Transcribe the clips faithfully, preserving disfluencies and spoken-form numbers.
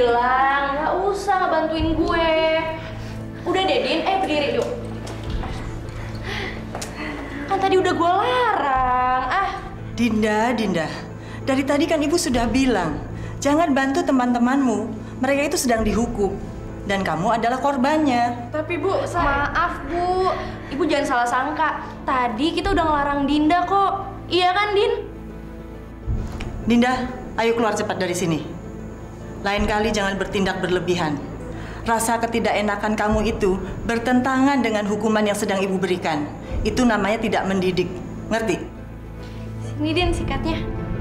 bilang nggak usah ngebantuin gue. Udah deh, Din, eh berdiri yuk. Kan tadi udah gue larang, ah. Dinda, Dinda, dari tadi kan ibu sudah bilang, jangan bantu teman-temanmu. Mereka itu sedang dihukum. Dan kamu adalah korbannya. Tapi Bu, saya... maaf Bu. Ibu jangan salah sangka. Tadi kita udah ngelarang Dinda kok. Iya kan, Din? Dinda, ayo keluar cepat dari sini. Lain kali jangan bertindak berlebihan. Rasa ketidakenakan kamu itu bertentangan dengan hukuman yang sedang ibu berikan. Itu namanya tidak mendidik. Ngerti? Sini, Din, sikatnya.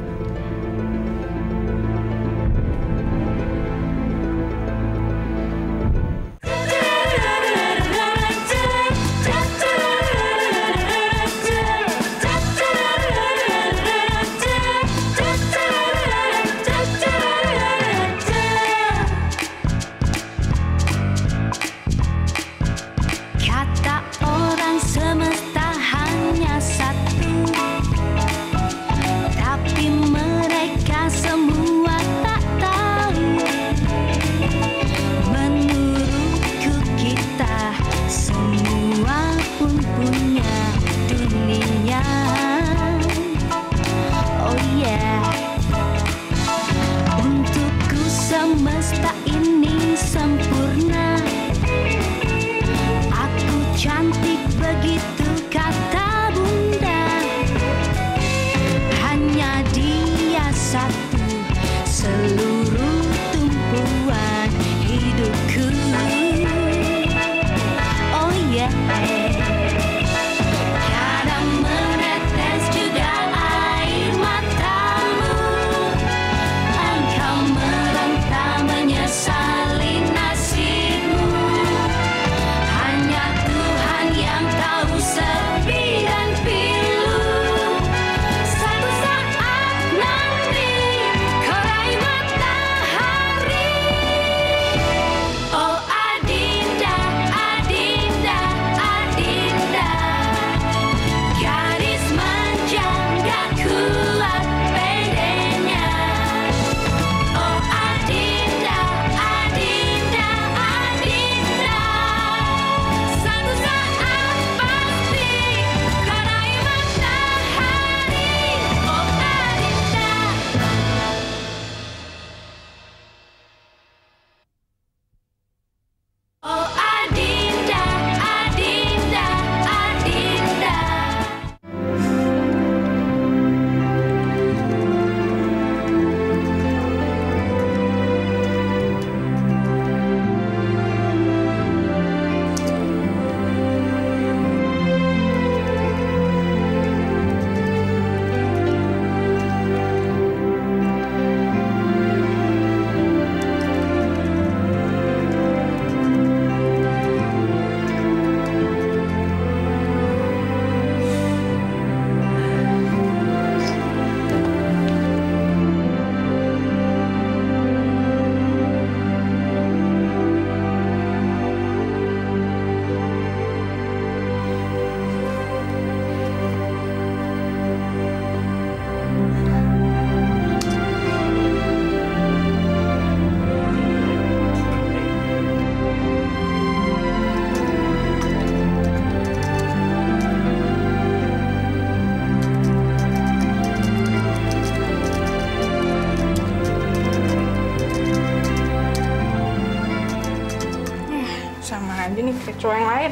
cowok yang lain.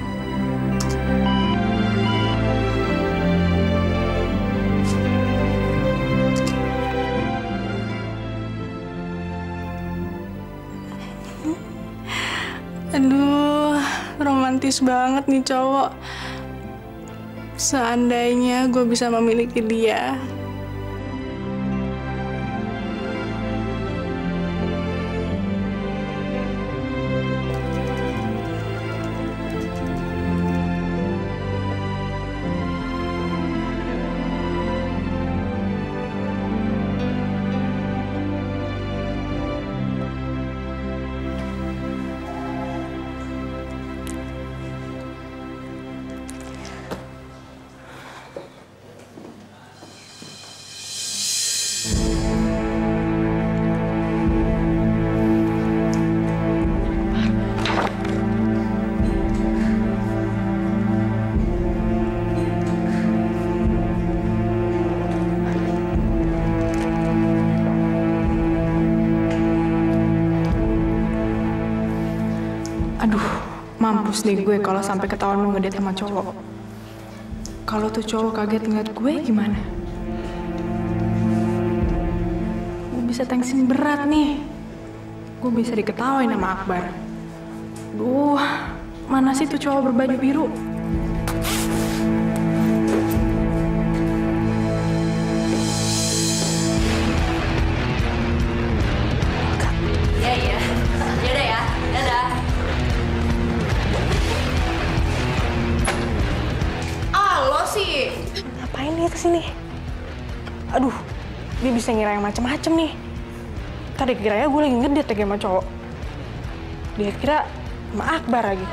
Aduh, romantis banget nih cowok. Seandainya gue bisa memiliki dia. Aduh, mampus deh gue kalau sampai ketahuan mau ngedate sama cowok. Kalau tuh cowok kaget ngeliat gue gimana? Gue bisa tensin berat nih. Gue bisa diketawain sama Akbar. Duh, mana sih tuh cowok berbaju biru? Iya, iya. Yaudah ya, dadah. Ah, lo sih. Ngapain dia kesini? Aduh, dia bisa ngira yang macem-macem nih. Tadi kiranya gue lagi ngedate lagi sama cowok. Dia kira sama Akbar lagi.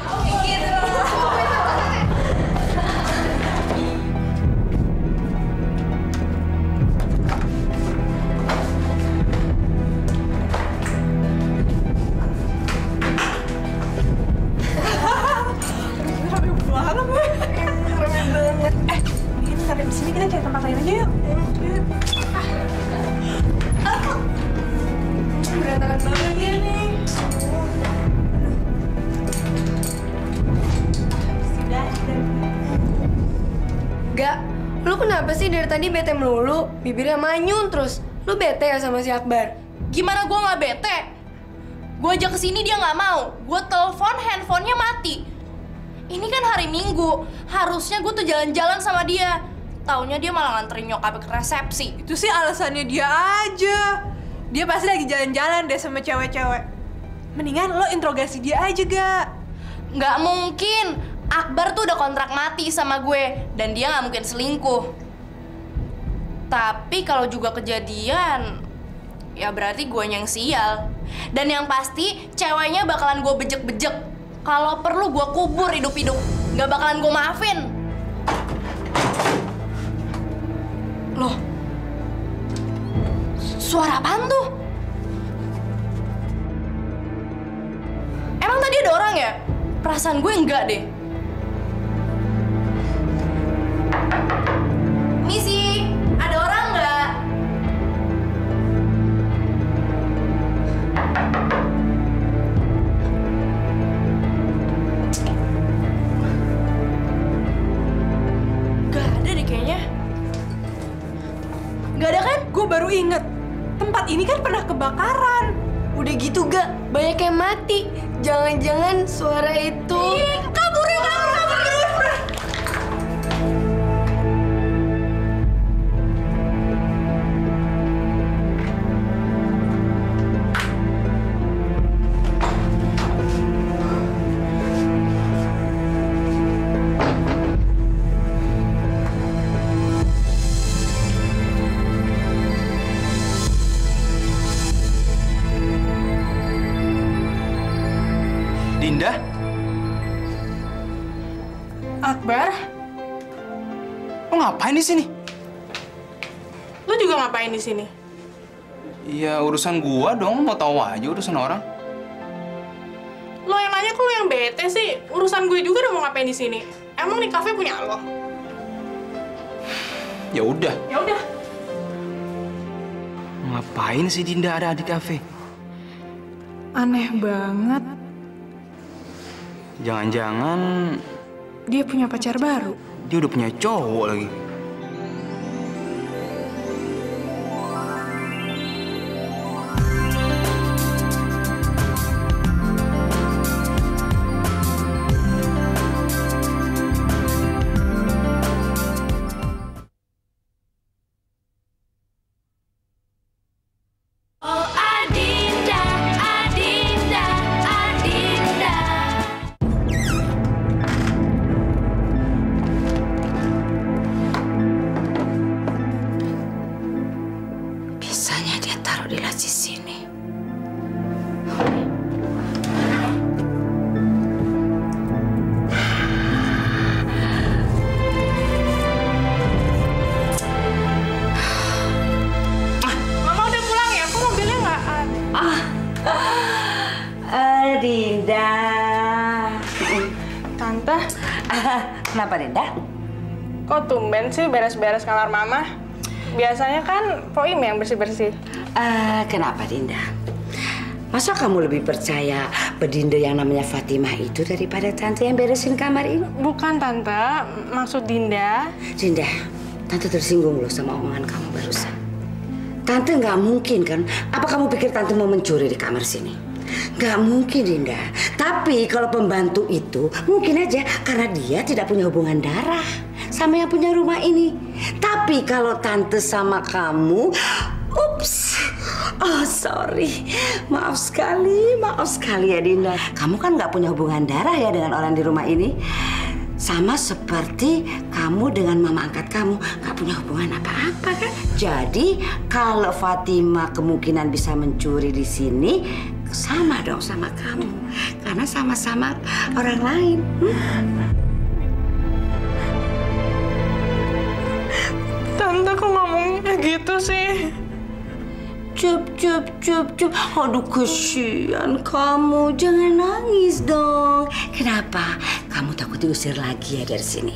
Di sini kita cari tempat lain aja yuk. Berantakan banget dia nih. Gak, lu kenapa sih dari tadi bete melulu? Bibirnya manyun terus. Lu bete ya sama si Akbar? Gimana gue nggak bete? Gue ajak kesini dia nggak mau. Gue telepon, handphonenya mati. Ini kan hari Minggu. Harusnya gue tuh jalan-jalan sama dia. Taunya dia malah nganterin nyokapnya ke resepsi. Itu sih alasannya dia aja. Dia pasti lagi jalan-jalan deh sama cewek-cewek. Mendingan lo interogasi dia aja, Gak? Nggak mungkin. Akbar tuh udah kontrak mati sama gue. Dan dia nggak mungkin selingkuh. Tapi kalau juga kejadian, ya berarti gue yang sial. Dan yang pasti, ceweknya bakalan gue bejek-bejek. Kalau perlu gue kubur hidup-hidup. Nggak bakalan gue maafin. Loh, suara apaan tuh? Emang tadi ada orang ya? Perasaan gue enggak deh. Misi, ada orang nggak? Gak ada deh kayaknya. Gak ada kan? Gue baru inget, tempat ini kan pernah kebakaran. Udah gitu gak, banyak yang mati. Jangan-jangan suara itu... Ih, kabur ya, kabur, kabur, kabur. Dinda? Akbar, Lo ngapain di sini? lu juga ngapain di sini? Ya urusan gua dong, mau tahu aja urusan orang. Lo yang nanya kok lo yang bete sih? Urusan gue juga udah mau ngapain di sini. Emang nih kafe punya lo? Ya udah. Ya udah. Ngapain sih Dinda ada di kafe? Aneh banget. Jangan-jangan Dia punya pacar baru. dia udah punya cowok lagi. Oh Adinda, Adinda, Adinda. Bisanya dia taruh di laci sini. Mama udah pulang ya? Kok mobilnya nggak ada? Ah, Dinda. Tante, Kenapa Dinda? kok tumben sih beres-beres kamar Mama? Biasanya kan Poim yang bersih-bersih. Ah, kenapa Dinda? Masa kamu lebih percaya Bedinda yang namanya Fatimah itu daripada tante yang beresin kamar ini? Bukan tante, maksud Dinda. Dinda, tante tersinggung loh sama omongan kamu barusan. Tante nggak mungkin kan? Apa kamu pikir tante mau mencuri di kamar sini? Nggak mungkin, Dinda. Tapi kalau pembantu itu mungkin aja karena dia tidak punya hubungan darah sama yang punya rumah ini. Tapi kalau tante sama kamu, ups, oh sorry, maaf sekali, maaf sekali ya Dinda. Kamu kan nggak punya hubungan darah ya dengan orang di rumah ini. Sama seperti kamu dengan mama angkat kamu nggak punya hubungan apa-apa kan? Jadi kalau Fatimah kemungkinan bisa mencuri di sini, sama dong sama kamu, karena sama-sama orang lain. Hmm? Tante kok ngomongnya gitu sih? Cup, cup, cup, cup. Aduh, kesian kamu. Jangan nangis dong. Kenapa? Kamu takut diusir lagi ya dari sini?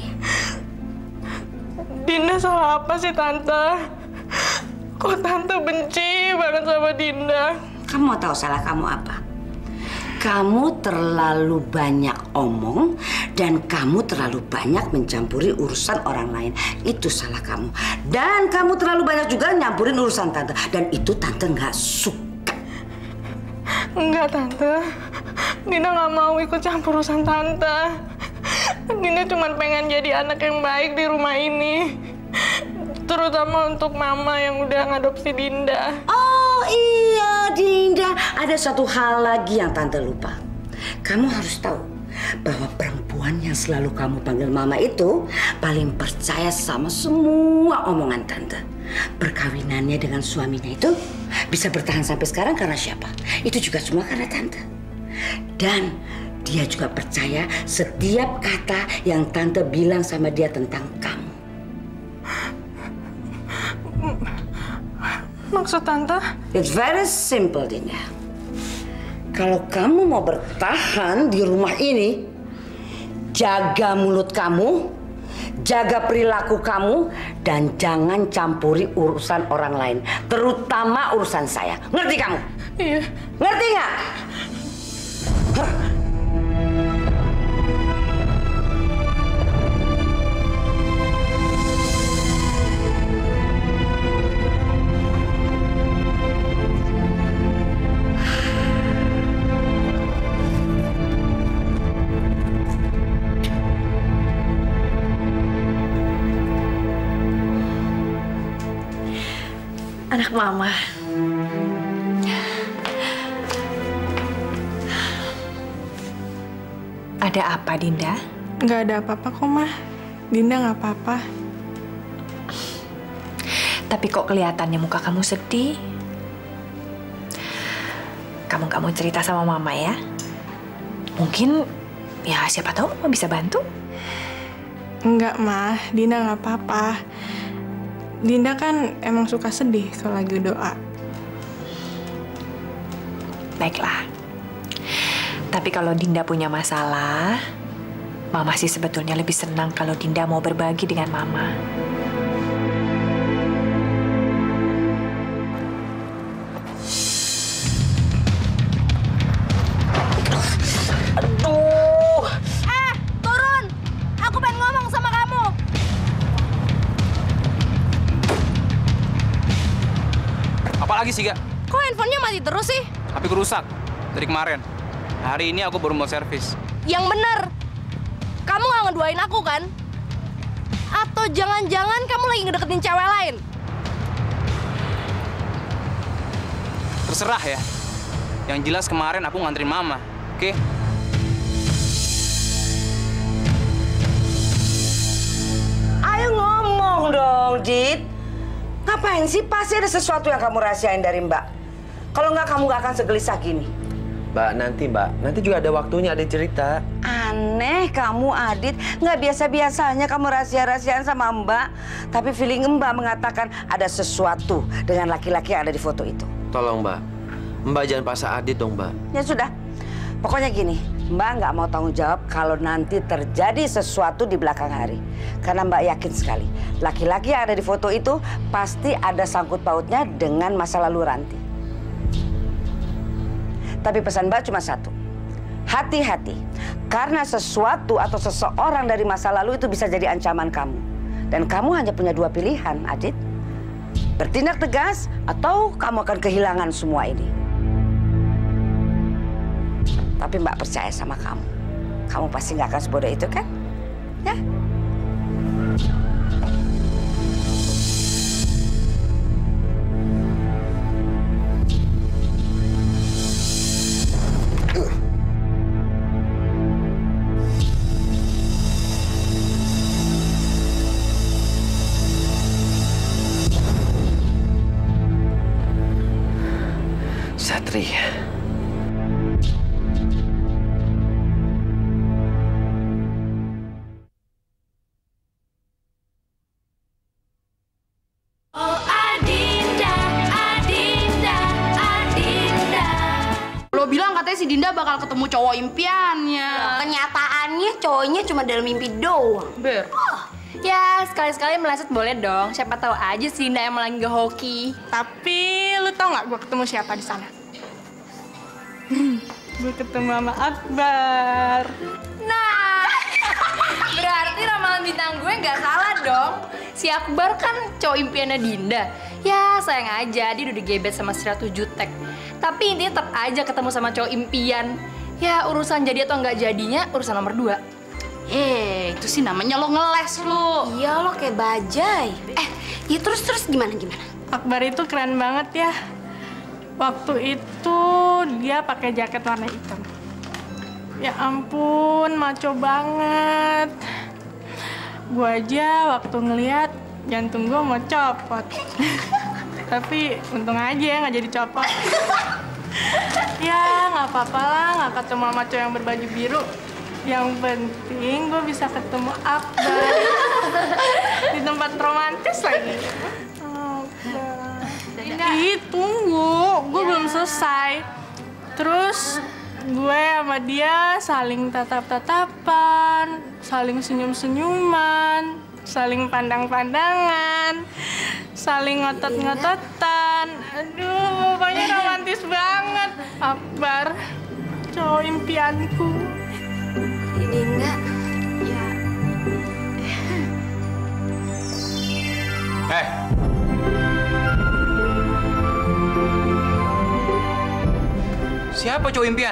Dinda salah apa sih, Tante? Kok Tante benci banget sama Dinda? Kamu mau tahu salah kamu apa? Kamu terlalu banyak omong dan kamu terlalu banyak mencampuri urusan orang lain. Itu salah kamu. Dan kamu terlalu banyak juga nyampurin urusan Tante. Dan itu Tante nggak suka. Enggak, Tante. Dinda nggak mau ikut campur urusan Tante. Dinda cuma pengen jadi anak yang baik di rumah ini. Terutama untuk Mama yang udah ngadopsi Dinda. Oh iya, Dinda. Ada satu hal lagi yang Tante lupa. Kamu harus tahu bahwa perempuan yang selalu kamu panggil Mama itu paling percaya sama semua omongan Tante. Perkawinannya dengan suaminya itu bisa bertahan sampai sekarang karena siapa? Itu juga semua karena Tante. Dan dia juga percaya setiap kata yang Tante bilang sama dia tentang kamu. Maksud Tante? It's very simple, Dinda. Kalau kamu mau bertahan di rumah ini, jaga mulut kamu, jaga perilaku kamu, dan jangan campuri urusan orang lain, terutama urusan saya. Ngerti kamu? Iya. Ngerti nggak? Hah? Anak Mama. Ada apa, Dinda? Nggak ada apa-apa kok, Mah. Dinda nggak apa-apa. Tapi kok kelihatannya muka kamu sedih? Kamu nggak mau cerita sama Mama ya? Mungkin, ya siapa tahu Mama bisa bantu? Enggak, Mah. Dinda nggak apa-apa. Dinda kan emang suka sedih kalau lagi doa. Baiklah. Tapi kalau Dinda punya masalah, Mama sih sebetulnya lebih senang kalau Dinda mau berbagi dengan Mama. Aduh. Eh, turun! Aku pengen ngomong sama kamu. Apalagi sih, Gak? Kok handphonenya mati terus sih? H P ku rusak dari kemarin. Hari ini aku baru mau servis. Yang bener. Kamu gak ngeduain aku kan? Atau jangan-jangan kamu lagi ngedeketin cewek lain? Terserah ya. Yang jelas kemarin aku nganterin Mama, oke? Ayo ngomong dong, Dit. Ngapain sih? Pasti ada sesuatu yang kamu rahasiain dari Mbak. Kalau nggak, kamu nggak akan segelisah gini. Mbak, nanti Mbak. Nanti juga ada waktunya, ada cerita. Aneh kamu, Adit. Nggak biasa-biasanya kamu rahasia-rahasiaan sama Mbak. Tapi feeling Mbak mengatakan ada sesuatu dengan laki-laki yang ada di foto itu. Tolong, Mbak. Mbak jangan paksa Adit dong, Mbak. Ya sudah. Pokoknya gini, Mbak nggak mau tanggung jawab kalau nanti terjadi sesuatu di belakang hari. Karena Mbak yakin sekali, laki-laki yang ada di foto itu pasti ada sangkut pautnya dengan masa lalu Ranti. Tapi pesan Mbak cuma satu. Hati-hati, karena sesuatu atau seseorang dari masa lalu itu bisa jadi ancaman kamu. Dan kamu hanya punya dua pilihan, Adit. Bertindak tegas atau kamu akan kehilangan semua ini. Tapi Mbak percaya sama kamu. Kamu pasti nggak akan sebodoh itu kan? Ya? Satria. Oh Adinda, Adinda, Adinda. Lo bilang katanya si Dinda bakal ketemu cowok impiannya. Kenyataannya cowoknya cuma dalam mimpi doang. Ber. Ya, sekali-sekali meleset boleh dong. Siapa tahu aja si Dinda emang lagi nggak hoki. Tapi lu tau nggak gue ketemu siapa di sana? Gue ketemu sama Akbar. Nah, berarti ramalan bintang gue nggak salah dong. Si Akbar kan cowok impiannya Dinda. Ya, sayang aja dia udah digebet sama si Ratu Jutek. Tapi intinya tetap aja ketemu sama cowok impian. Ya, urusan jadi atau nggak jadinya urusan nomor dua. Eh, itu sih namanya lo ngeles lo. Iya lo kayak bajai. Eh, ya terus terus gimana gimana? Akbar itu keren banget ya. Waktu itu dia pakai jaket warna hitam. Ya ampun, maco banget. Gua aja waktu ngeliat jantung gua mau copot. Tapi untung aja nggak jadi copot. Ya nggak apa-apa lah, nggak ketemu sama cowok yang berbaju biru. Yang penting gue bisa ketemu Akbar di tempat romantis lagi. Ih, tunggu, gue belum selesai. Terus gue sama dia saling tatap-tatapan, saling senyum-senyuman, saling pandang-pandangan, saling ngotot-ngototan. Aduh, pokoknya romantis banget. Akbar, cowok impianku. Dinda, ya. Eh. Siapa cowok impian?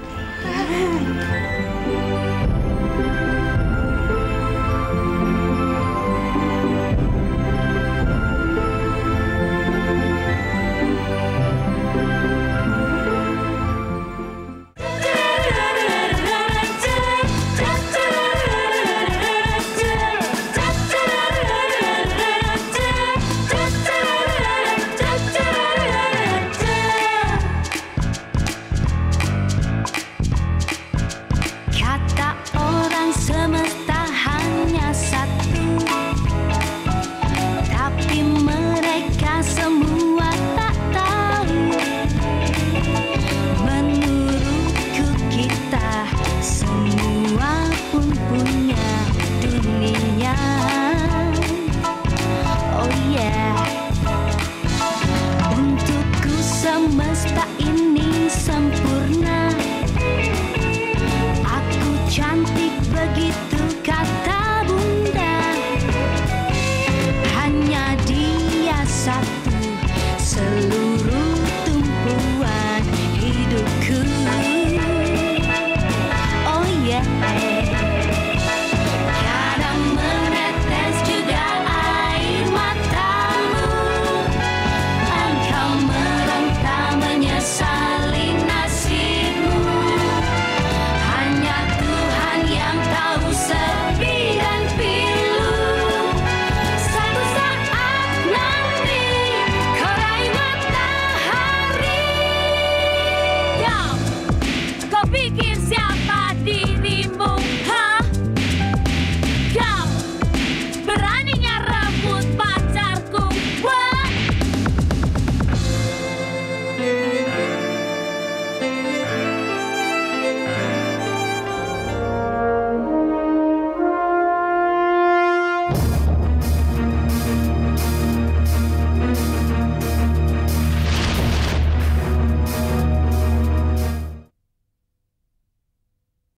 Semesta ini sempurna. Aku cantik begitu kata bunda. Hanya dia satu